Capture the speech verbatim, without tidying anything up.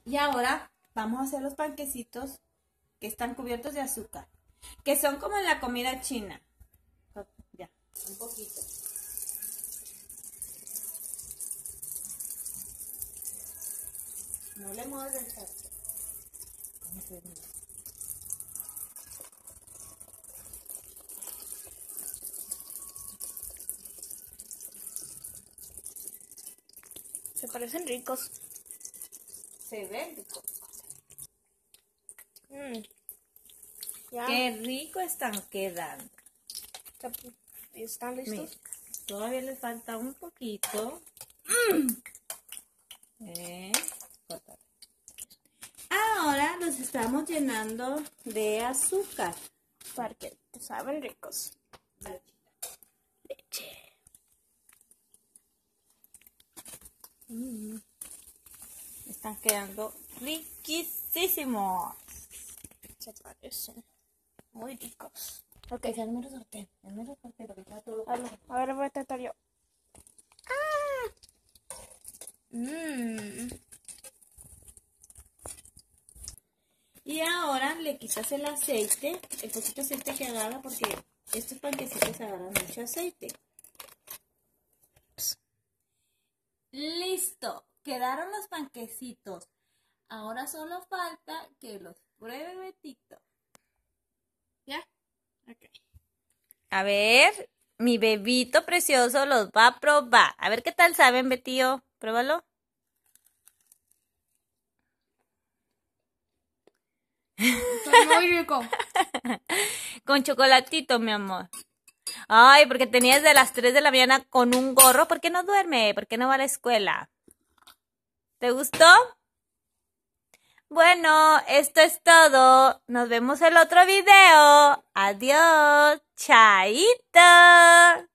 Y ahora vamos a hacer los panquecitos que están cubiertos de azúcar, que son como en la comida china. Ya, un poquito. No le muevas el sartén. Se parecen ricos. Se ven ricos. Mm. Ya. Qué rico están quedando. ¿Están listos? Mira, todavía les falta un poquito. Eh, Ahora los estamos llenando de azúcar. Para que saben ricos. Leche. Mm. Están quedando riquísimos. Se parecen. Muy ricos. Ok, ya el mero sartén. El mero sartén, porque está todo. A ver, a ver, voy a tratar yo. ¡Ah! Mmm. Y ahora le quitas el aceite, el poquito aceite que agarra, porque estos panquecitos agarran mucho aceite. Listo, quedaron los panquecitos. Ahora solo falta que los pruebe Betito. ¿Ya? Ok. A ver, mi bebito precioso los va a probar. A ver qué tal saben, Betío. Pruébalo. Está muy rico. Con chocolatito, mi amor. Ay, porque tenías de las tres de la mañana con un gorro. ¿Por qué no duerme? ¿Por qué no va a la escuela? ¿Te gustó? Bueno, esto es todo. Nos vemos en el otro video. Adiós. Chaito.